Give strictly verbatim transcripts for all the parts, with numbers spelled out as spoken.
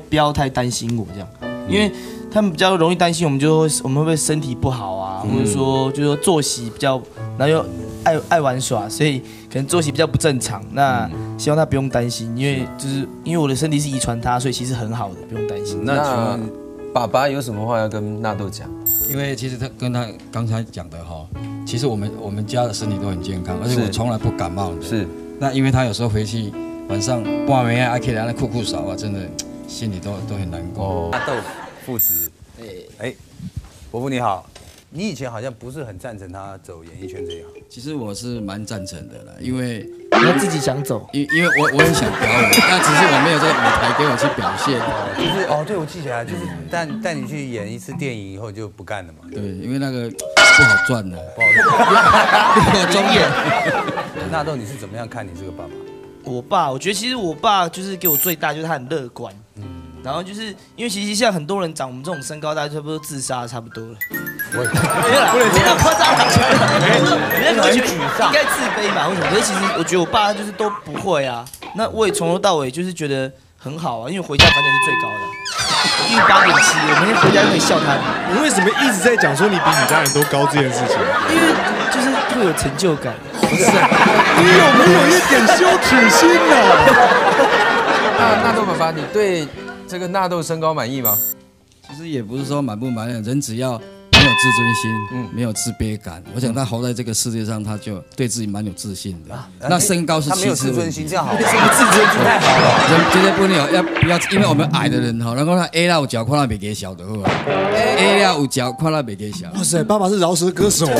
不要太担心我这样，因为他们比较容易担心我们就会我们会不会身体不好啊，或者说就是说作息比较，然后又爱爱玩耍，所以可能作息比较不正常。那希望他不用担心，因为就是因为我的身体是遗传他，所以其实很好的，不用担心。 那请问爸爸有什么话要跟纳豆讲？ 因为其实他跟他刚才讲的哈，其实我们我们家的身体都很健康，而且我从来不感冒的。是。那因为他有时候回去晚上半夜还可以让他酷酷扫啊，真的心里都都很难过。 哦，纳豆父子，哎哎，伯父你好，你以前好像不是很赞成他走演艺圈这一行。 其实我是蛮赞成的啦，因为他自己想走， 因因为我我很想表演，但只是我没有这个舞台给我去表现。 就是哦，对，我记起来，就是带带你去演一次电影以后就不干了嘛。 对，因为那个不好赚的，不好赚。 中演。 纳豆，你是怎么样看你这个爸爸？ 我爸，我觉得其实我爸就是给我最大就是他很乐观，嗯，然后就是因为其实像很多人长我们这种身高，大概差不多自杀差不多了。没有啦，不能这样夸张啦，人家会觉得应该自卑嘛，为什么？可是其实我觉得我爸就是都不会啊。那我也从头到尾就是觉得很好啊，因为回家反正是最高的，一八点七，我每天回家就可以笑他。 你为什么一直在讲说你比你家人都高这件事情？ 因为就是会有成就感。不是， 你有没有一点羞耻心呢？ 那纳豆爸爸，你对这个纳豆身高满意吗？ 其实也不是说满不满意，人只要没有自尊心，嗯，没有自卑感，我想他活在这个世界上，他就对自己蛮有自信的。那身高是其次，他没有自尊心，这样好， 这个自尊心太好了。 人绝对不能有，要不要？因为我们矮的人哈，然后他 A 啦有脚，看到没给小的，好吧 ？A 啦有脚，看到没给小。 哇塞，爸爸是饶舌歌手。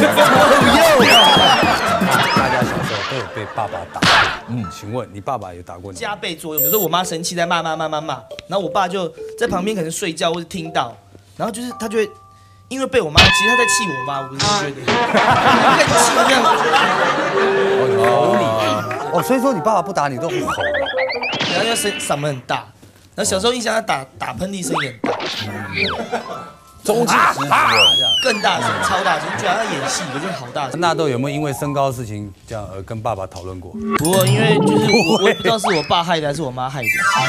大家小时候都有被爸爸打，嗯，请问你爸爸有打过你？ 加倍作用，比如说我妈生气在骂骂骂骂骂，然后我爸就在旁边可能睡觉或者听到，然后就是他就会因为被我妈，其实他在气我妈，我不是觉得，更气这样。 哦，你哦，所以说你爸爸不打你都很吼， 然后又声嗓门很大，然后小时候印象他打打喷嚏声也很大。 中气十足哦， 更大声，超大声，觉得他演戏，可是好大声。 纳豆有没有因为身高的事情这样而跟爸爸讨论过？ 不过因为就是我，我也不知道是我爸害的还是我妈害的，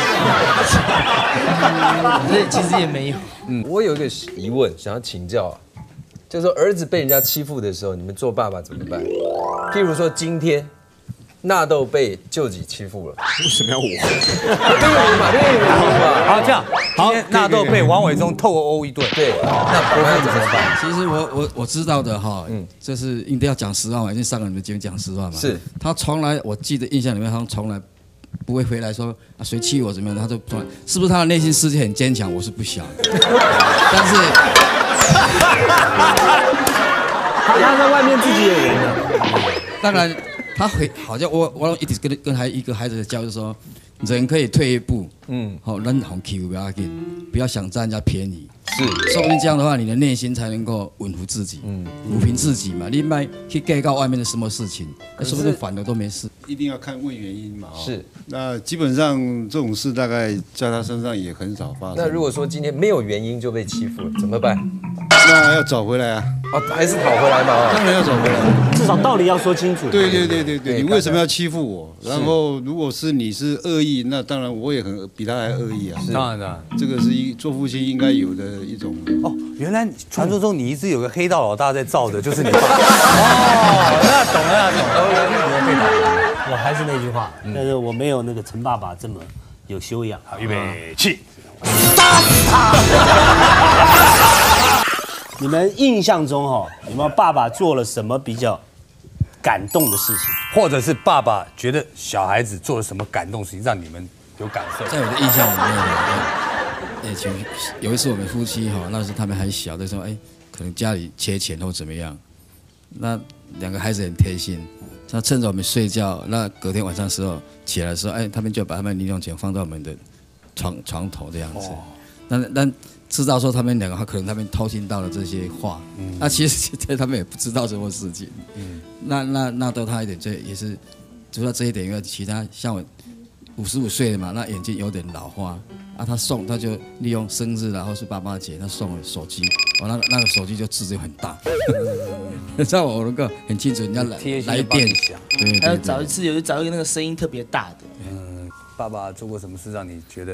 所以其实也没有。 嗯，我有一个疑问想要请教啊，就是说儿子被人家欺负的时候，你们做爸爸怎么办？譬如说今天纳豆被舅舅欺负了， 为什么要我？ 对嘛，对嘛。 好，这样，好，纳豆被王伟忠透殴一顿，对， 那伯父怎么办？ 其实我我我知道的哈，嗯，这是一定要讲实话嘛，因为上个你们节目讲实话嘛。 是， 他从来我记得印象里面，他从来不会回来说啊谁气我怎么样，他就从来是不是他的内心世界很坚强，我是不晓得。但是他在外面自己有人了， 当然。他回好像我我一直跟跟孩一个孩子的教育说，人可以退一步，嗯，好，人红 Q 不要紧，不要想占人家便宜，是，说不定这样的话，你的内心才能够稳服自己，嗯，抚平自己嘛，你卖去盖告外面的什么事情，说不定反而都没事。 一定要看问原因嘛， 是， 那基本上这种事大概在他身上也很少发生。 那如果说今天没有原因就被欺负了，怎么办？ 那要找回来啊！ 哦，还是讨回来嘛？ 当然要找回来， 至少道理要说清楚。 对对对对对，你为什么要欺负我？然后如果是你是恶意，那当然我也很比他还恶意啊。 当然的， 这个是一做父亲应该有的一种。 哦，原来传说中你一直有个黑道老大在罩着，就是你爸。哦，那懂了，懂了，被打。 我还是那句话，但是我没有那个陈爸爸这么有修养。 好，预备起， 打死他！你们印象中哈，有没有爸爸做了什么比较感动的事情， 或者是爸爸觉得小孩子做了什么感动事情，让你们有感受？ 在我的印象里面呢，也就有一次我们夫妻哈，那时候他们还小的时候，哎，可能家里缺钱或怎么样，那两个孩子很贴心，他趁着我们睡觉，那隔天晚上的时候起来的时候，哎，他们就把他们零用钱放到我们的床床头这样子，那那。知道说他们两个，可能他们偷听到了这些话，嗯、那其实他们也不知道什么事情。嗯、那那那都他一点，这也是除了这一点以外，其他像我五十五岁了嘛，那眼睛有点老花啊，他送他就利用生日然后是爸爸节，他送了手机，我那那个手机就字就很大，让我能够很清楚人家来来电， 对，还有找一次有找一个那个声音特别大的。 嗯，爸爸做过什么事让你觉得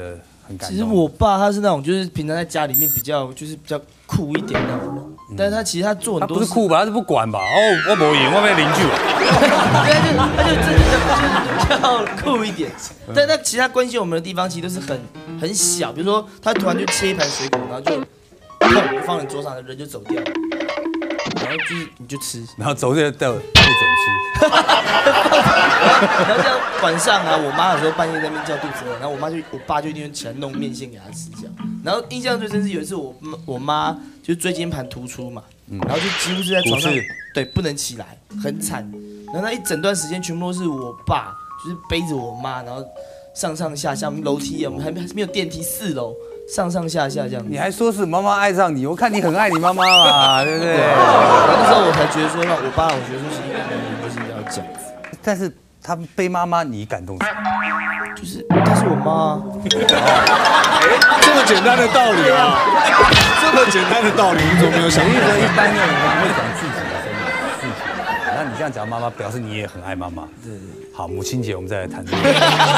很感动？ 其实我爸他是那种，就是平常在家里面比较就是比较酷一点那种人，但是他其实他做他很多不是酷吧？他是不管吧？哦，我没赢，我被邻居。 对，他就他就真的比较酷一点，但他其他关心我们的地方其实都是很很小，比如说他突然就切一盘水果，然后就砰放在桌上，人就走掉了，然后就是你就吃， 然后走这掉不准吃。 然后这样晚上啊，我妈有时候半夜在那边叫肚子饿，然后我妈就我爸就一定会起来弄面线给他吃这样。然后印象最深是有一次我我妈就椎间盘突出嘛，然后就几乎是在床上对不能起来，很惨。然后那一整段时间全部都是我爸就是背着我妈，然后上上下下，我们楼梯啊，我们还没还没有电梯，四楼上上下下这样。 你还说是妈妈爱上你，我看你很爱你妈妈嘛，对不对？ 然后那时候我才觉得说，那我爸，我觉得说是一个男人就是要这样子。 但是他背妈妈，你感动什么？ 就是她是我妈， 这么简单的道理啊，这么简单的道理，你怎么没有想我过？ 觉得一般的人不会讲自己的事情。那你这样讲妈妈，表示你也很爱妈妈。对对。好，母亲节我们再来谈这个。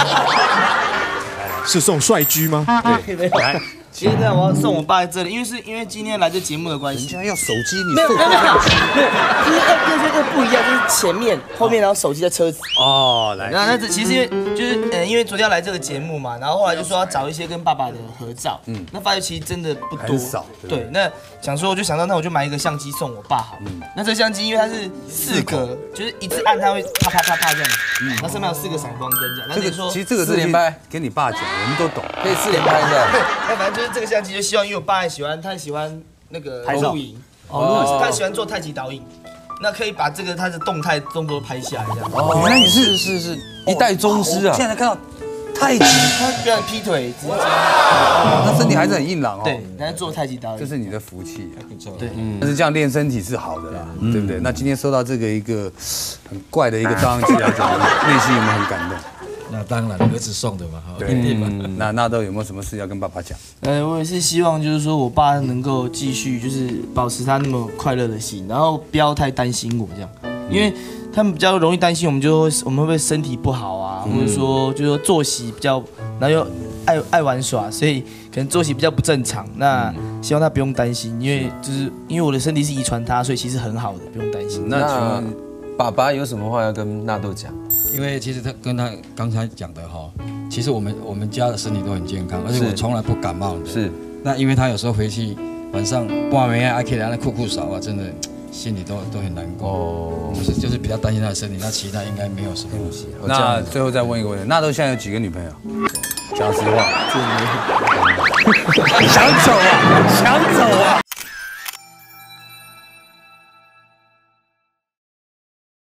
是送帅居吗？ 对，没有。来，今天我要送我爸在这里，因为是因为今天来这节目的关系。 人家要手机，你没有送没有没有没有，就是二跟这个不一样，就是前面后面然后手机在车子。 哦，来。 那那这其实因为就是呃因为昨天要来这个节目嘛，然后后来就说要找一些跟爸爸的合照，嗯，那发现其实真的不多， 很少。 对，那想说我就想到那我就买一个相机送我爸好了。嗯，那这个相机因为它是四格，就是一次按它会啪啪啪啪这样，嗯，它上面有四个闪光灯这样。 这个说其实这个四连拍， 跟你爸讲，我们都懂， 可以四连拍一下。 那反正就是这个相机，就希望因为我爸很喜欢，他很喜欢那个拍照露营，哦，他喜欢做太极导引，那可以把这个他的动态动作拍下来这样。 哦，原来你是是是一代宗师啊！ 现在看到太极， 他居然劈腿，直接那身体还是很硬朗哦。 对，他在做太极导引， 这是你的福气啊。 不错。 对， 但是这样练身体是好的啦，对不对？那今天收到这个一个很怪的一个照相机来讲，内心有没有很感动？ 那当然，儿子送的嘛，哈，一定嘛。 那纳豆有没有什么事要跟爸爸讲？ 呃，我也是希望就是说我爸能够继续就是保持他那么快乐的心，然后不要太担心我这样，因为他们比较容易担心我们就会我们会不会身体不好啊，或者说就是说作息比较，然后又爱爱玩耍，所以可能作息比较不正常。那希望他不用担心，因为就是因为我的身体是遗传他，所以其实很好的，不用担心。 那爸爸有什么话要跟纳豆讲？ 因为其实他跟他刚才讲的哈，其实我们我们家的身体都很健康，而且我从来不感冒的。 是。 那因为他有时候回去晚上半暝啊，还可以来那酷酷扫啊，真的心里都都很难过。哦。就是就是比较担心他的身体，那其他应该没有什么问题。 那最后再问一个问题，纳豆现在有几个女朋友？讲实话。想走啊，想走啊。